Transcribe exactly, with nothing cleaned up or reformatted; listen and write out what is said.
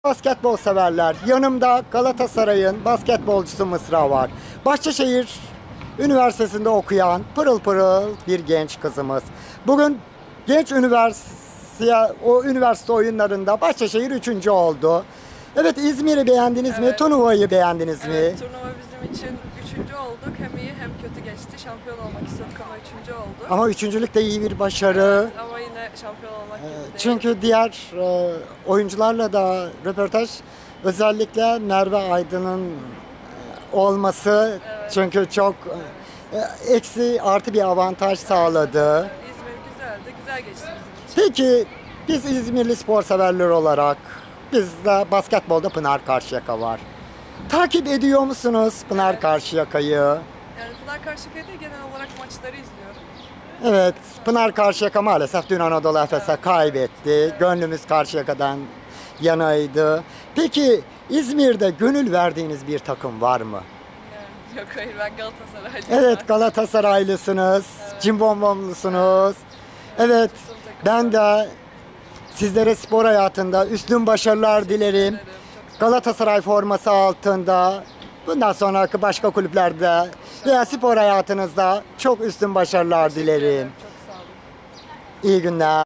Basketbol severler. Yanımda Galatasaray'ın basketbolcusu Mısra var. Bahçeşehir Üniversitesi'nde okuyan pırıl pırıl bir genç kızımız. Bugün genç üniversite, o üniversite oyunlarında Bahçeşehir üçüncü oldu. Evet, İzmir'i beğendiniz mi? Evet. Turnuvayı beğendiniz mi? Evet, turnuva bizim için üçüncü olduk. Hem iyi hem kötü geçti. Şampiyon olmak istiyorduk ama üçüncü olduk. Ama üçüncülük de iyi bir başarı. Evet, ama yine şampiyon olmak gibi değil. Çünkü diğer e, oyuncularla da röportaj, özellikle Merve Aydın'ın e, olması, Evet. çünkü çok e, eksi artı bir avantaj sağladı. İzmir güzeldi. Güzel geçti bizim için. Peki biz İzmirli spor severler olarak, bizde basketbolda Pınar Karşıyaka var. Takip ediyor musunuz Pınar Evet. Karşıyaka'yı? Yani Pınar Karşıyaka'yı değil, genel olarak maçları izliyorum. Evet, Pınar Karşıyaka maalesef dün Anadolu Efes'e kaybetti. Gönlümüz Karşıyaka'dan yanaydı. Peki İzmir'de gönül verdiğiniz bir takım var mı? Yani, yok hayır, ben Galatasaraylıyım. Evet, Galatasaraylısınız, Evet. Cimbombomlusunuz. Evet, ben de sizlere spor hayatında üstün başarılar dilerim. Çok sağ olun. Galatasaray forması altında, bundan sonraki başka kulüplerde veya spor hayatınızda çok üstün başarılar dilerim. Çok sağ olun. İyi günler.